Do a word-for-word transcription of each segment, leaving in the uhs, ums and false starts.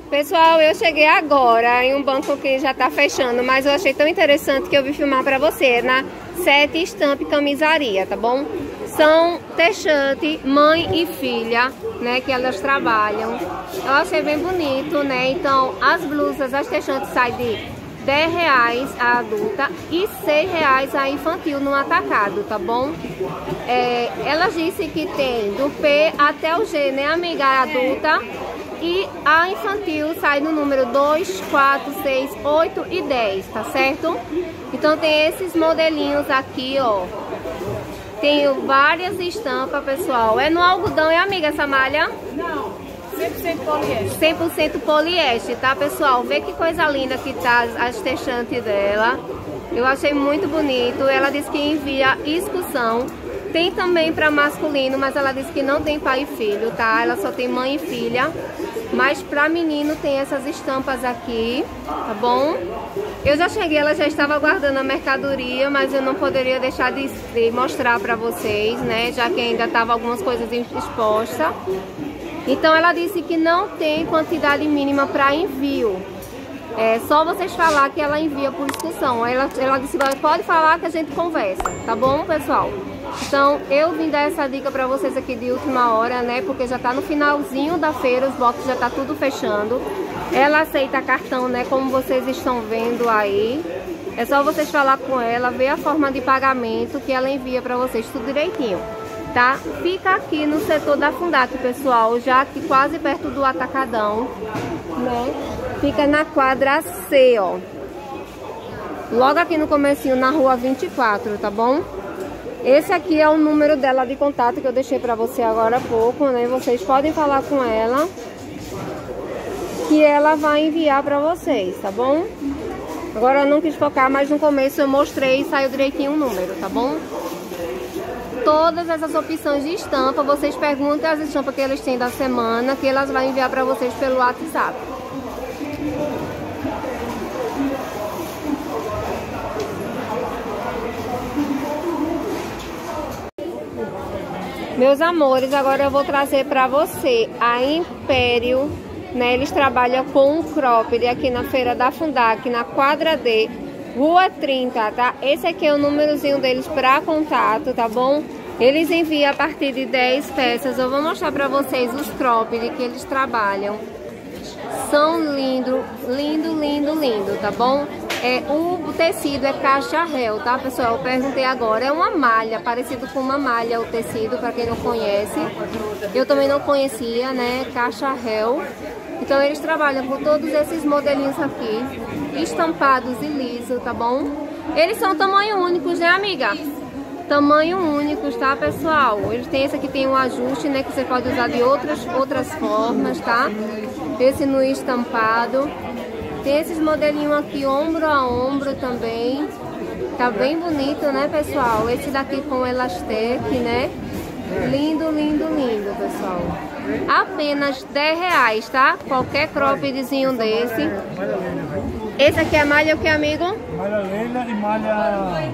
Pessoal, eu cheguei agora em um banco que já tá fechando, mas eu achei tão interessante que eu vim filmar pra você na Sete Estampa Camisaria, tá bom? São t-shirt mãe e filha, né, que elas trabalham. Eu achei bem bonito, né? Então, as blusas, as t-shirts saem de dez reais a adulta e seis reais a infantil no atacado, tá bom? É, ela disse que tem do P até o G, né, amiga? A adulta. E a infantil sai no número dois, quatro, seis, oito e dez, tá certo? Então tem esses modelinhos aqui, ó. Tenho várias estampas, pessoal. É no algodão, é, amiga, essa malha? Não, cem por cento poliéster. cem por cento poliéster, tá, pessoal? Vê que coisa linda que tá as texantes dela. Eu achei muito bonito. Ela disse que envia excursão. Tem também para masculino, mas ela disse que não tem pai e filho, tá? Ela só tem mãe e filha. Mas para menino tem essas estampas aqui, tá bom? Eu já cheguei, ela já estava guardando a mercadoria, mas eu não poderia deixar de, de mostrar para vocês, né? Já que ainda tava algumas coisas expostas. Então ela disse que não tem quantidade mínima para envio. É só vocês falar que ela envia por excursão. Ela, ela disse, pode falar que a gente conversa, tá bom, pessoal? Então, eu vim dar essa dica pra vocês aqui de última hora, né? Porque já tá no finalzinho da feira, os boxes já tá tudo fechando. Ela aceita cartão, né? Como vocês estão vendo aí. É só vocês falar com ela, ver a forma de pagamento que ela envia pra vocês, tudo direitinho, tá? Fica aqui no setor da Fundac, pessoal, já aqui quase perto do Atacadão, né? Fica na quadra C, ó. Logo aqui no comecinho, na rua vinte e quatro, tá bom? Esse aqui é o número dela de contato que eu deixei pra você agora há pouco, né? Vocês podem falar com ela, que ela vai enviar pra vocês, tá bom? Agora eu não quis focar, mas no começo eu mostrei e saiu direitinho o número, tá bom? Todas essas opções de estampa, vocês perguntem as estampas que eles têm da semana, que elas vão enviar pra vocês pelo WhatsApp. Meus amores, agora eu vou trazer pra você a Império, né? Eles trabalham com um cropped aqui na Feira da Fundac, na quadra D, rua trinta, tá? Esse aqui é o númerozinho deles pra contato, tá bom? Eles enviam a partir de dez peças. Eu vou mostrar pra vocês os cropped que eles trabalham. São lindo, lindo, lindo, lindo, tá bom? É, o tecido é caixa réu, tá, pessoal? Eu perguntei agora, é uma malha, parecido com uma malha o tecido, para quem não conhece. Eu também não conhecia, né? Caixa réu. Então eles trabalham com todos esses modelinhos aqui, estampados e lisos, tá bom? Eles são tamanho únicos, né, amiga? Tamanho únicos, tá, pessoal? Eles têm esse aqui, tem um ajuste, né, que você pode usar de outras, outras formas, tá? Esse no estampado. Tem esses modelinhos aqui, ombro a ombro também. Tá bem bonito, né, pessoal? Esse daqui com elastec, né? Lindo, lindo, lindo, pessoal. Apenas dez reais, tá? Qualquer croppedzinho desse. Esse aqui é malha o que, amigo? Malha Leila e malha...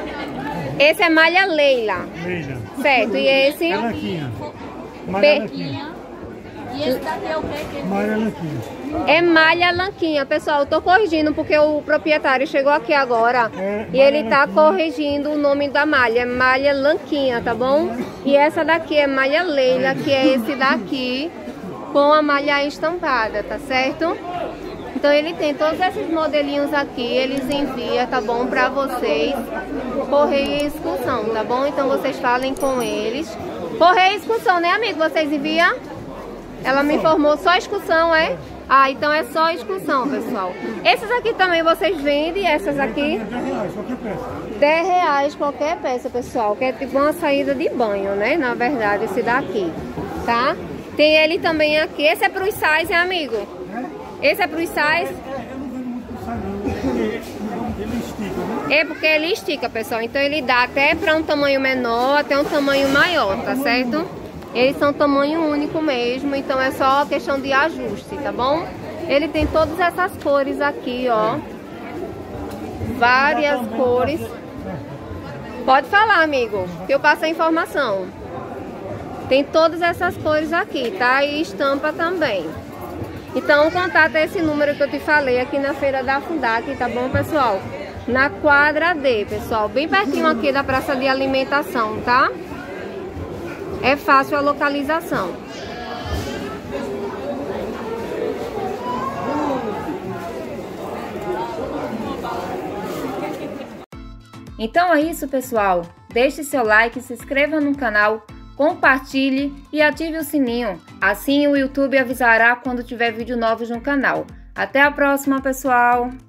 Esse é malha Leila. Leila. Certo, e esse? É lanquinha. Malha Pe... lanquinha. E esse daqui é o quê? Malha lanquinha. É malha lanquinha, pessoal. Eu tô corrigindo porque o proprietário chegou aqui agora É, e ele tá lanquinha. corrigindo o nome da malha. É malha lanquinha, tá bom? E essa daqui é malha Leila, que é esse daqui com a malha estampada, tá certo? Então ele tem todos esses modelinhos aqui, eles enviam, tá bom, pra vocês. Correio e excursão, tá bom? Então vocês falem com eles. Correio e excursão, né, amigo? Vocês enviam? Ela me informou só excursão, é? Ah, então é só excursão, pessoal. Essas aqui também vocês vendem, essas aqui? dez reais, qualquer peça. dez reais qualquer peça, pessoal. Que é tipo uma saída de banho, né? Na verdade, esse daqui, tá? Tem ele também aqui. Esse é pros sais, hein, amigo? Esse é pros sais? É, eu não vendo muito pro sai não, porque ele estica, né? É porque ele estica, pessoal. Então ele dá até pra um tamanho menor, até um tamanho maior, tá certo? Eles são tamanho único mesmo, então é só questão de ajuste, tá bom? Ele tem todas essas cores aqui, ó. Várias cores. Pode falar, amigo, que eu passo a informação. Tem todas essas cores aqui, tá? E estampa também. Então o contato é esse número que eu te falei aqui na Feira da Fundac, tá bom, pessoal? Na quadra D, pessoal, bem pertinho aqui da praça de alimentação, tá? É fácil a localização. Então é isso, pessoal. Deixe seu like, se inscreva no canal, compartilhe e ative o sininho. Assim o YouTube avisará quando tiver vídeo novos no canal. Até a próxima, pessoal!